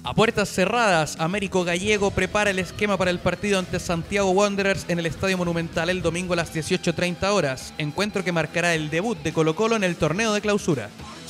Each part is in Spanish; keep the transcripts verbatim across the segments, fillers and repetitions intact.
A puertas cerradas, Américo Gallego prepara el esquema para el partido ante Santiago Wanderers en el Estadio Monumental el domingo a las dieciocho treinta horas, encuentro que marcará el debut de Colo-Colo en el torneo de clausura.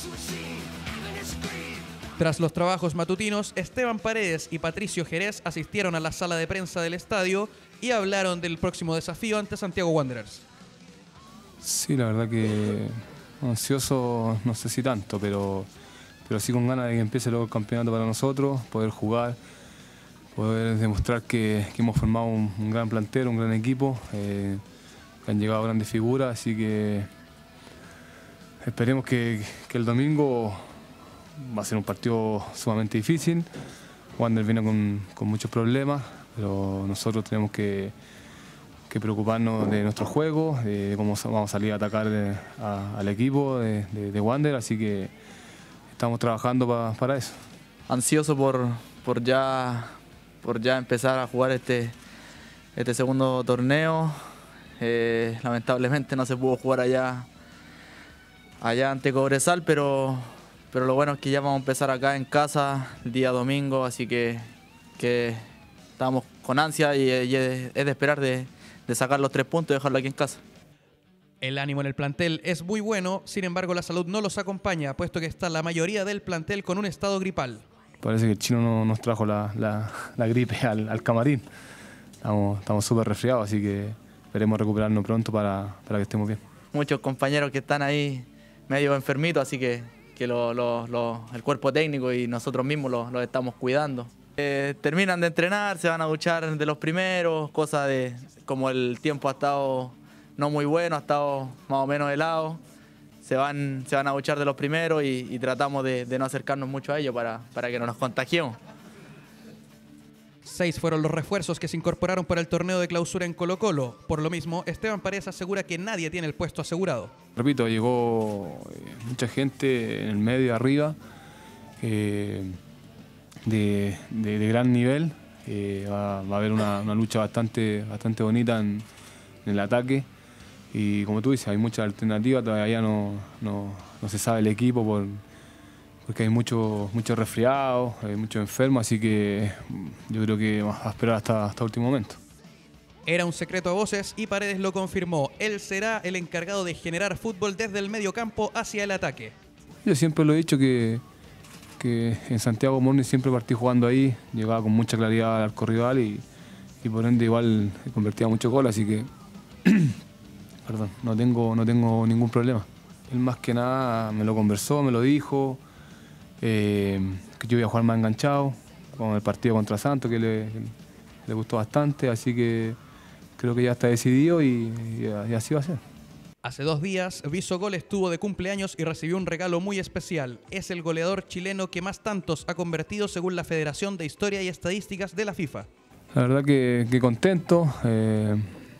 Tras los trabajos matutinos, Esteban Paredes y Patricio Jerez asistieron a la sala de prensa del estadio y hablaron del próximo desafío ante Santiago Wanderers. Sí, la verdad que ansioso no sé si tanto, pero, pero sí con ganas de que empiece luego el campeonato para nosotros, poder jugar, poder demostrar que, que hemos formado un, un gran plantel, un gran equipo, eh, que han llegado grandes figuras, así que esperemos que, que el domingo va a ser un partido sumamente difícil. Wander viene con, con muchos problemas, pero nosotros tenemos que, que preocuparnos de nuestro juego, de cómo vamos a salir a atacar a, al equipo de, de, de Wander, así que estamos trabajando pa, para eso. Ansioso por, por, ya, por ya empezar a jugar este, este segundo torneo. Eh, lamentablemente no se pudo jugar allá, allá ante Cobresal, pero Pero lo bueno es que ya vamos a empezar acá en casa el día domingo, así que, que estamos con ansia y, y es de esperar de, de sacar los tres puntos y dejarlo aquí en casa. El ánimo en el plantel es muy bueno, sin embargo la salud no los acompaña, puesto que está la mayoría del plantel con un estado gripal. Parece que el chino no, nos trajo la, la, la gripe al, al camarín. Estamos súper resfriados, así que esperemos recuperarnos pronto para, para que estemos bien. Muchos compañeros que están ahí medio enfermitos, así que que lo, lo, lo, el cuerpo técnico y nosotros mismos los, los estamos cuidando. Eh, terminan de entrenar, se van a duchar de los primeros, cosas de como el tiempo ha estado no muy bueno, ha estado más o menos helado, se van, se van a duchar de los primeros y, y tratamos de, de no acercarnos mucho a ellos para, para que no nos contagiemos. Seis fueron los refuerzos que se incorporaron para el torneo de clausura en Colo-Colo. Por lo mismo, Esteban Paredes asegura que nadie tiene el puesto asegurado. Repito, llegó mucha gente en el medio arriba, eh, de, de, de gran nivel. Eh, va, va a haber una, una lucha bastante, bastante bonita en, en el ataque. Y como tú dices, hay muchas alternativas, todavía no, no, no se sabe el equipo por... porque hay muchos mucho resfriados, hay muchos enfermos, así que yo creo que vamos a esperar hasta, hasta el último momento. Era un secreto a voces y Paredes lo confirmó. Él será el encargado de generar fútbol desde el mediocampo hacia el ataque. Yo siempre lo he dicho que, que en Santiago Morning siempre partí jugando ahí, llegaba con mucha claridad al arco rival y, y por ende igual convertía mucho gol, así que perdón, no tengo, no tengo ningún problema. Él más que nada me lo conversó, me lo dijo. Eh, que yo iba a jugar más enganchado con el partido contra Santos, que le, que le gustó bastante, así que creo que ya está decidido y, y, y así va a ser. Hace dos días, Viso Gol estuvo de cumpleaños y recibió un regalo muy especial. Es el goleador chileno que más tantos ha convertido según la Federación de Historia y Estadísticas de la FIFA. La verdad que, que contento, eh,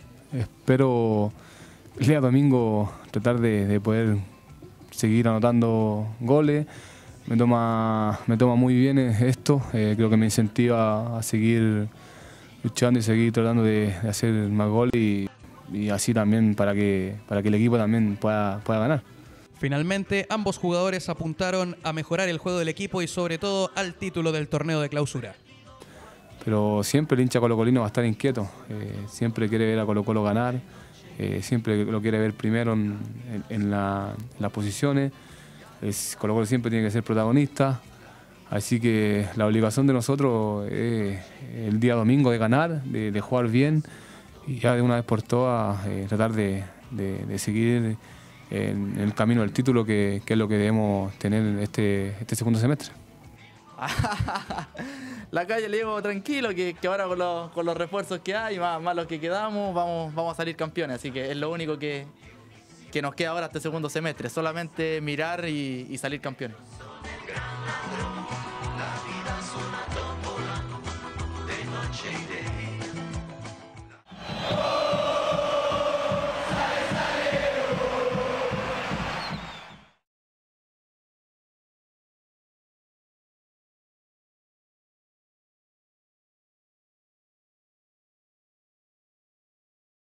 espero el día domingo tratar de, de poder seguir anotando goles. Me toma, me toma muy bien esto, eh, creo que me incentiva a seguir luchando y seguir tratando de, de hacer más goles y, y así también para que, para que el equipo también pueda, pueda ganar. Finalmente, ambos jugadores apuntaron a mejorar el juego del equipo y sobre todo al título del torneo de clausura. Pero siempre el hincha colocolino va a estar inquieto, eh, siempre quiere ver a Colo-Colo ganar, eh, siempre lo quiere ver primero en, en, en, la, en las posiciones. Colo-Colo siempre tiene que ser protagonista, así que la obligación de nosotros es el día domingo de ganar, de, de jugar bien y ya de una vez por todas eh, tratar de, de, de seguir en el camino del título, que, que es lo que debemos tener este, este segundo semestre. La calle le digo tranquilo, que, que ahora con los, con los refuerzos que hay, más, más los que quedamos, vamos, vamos a salir campeones, así que es lo único que... que nos queda ahora este segundo semestre, solamente mirar y, y salir campeones.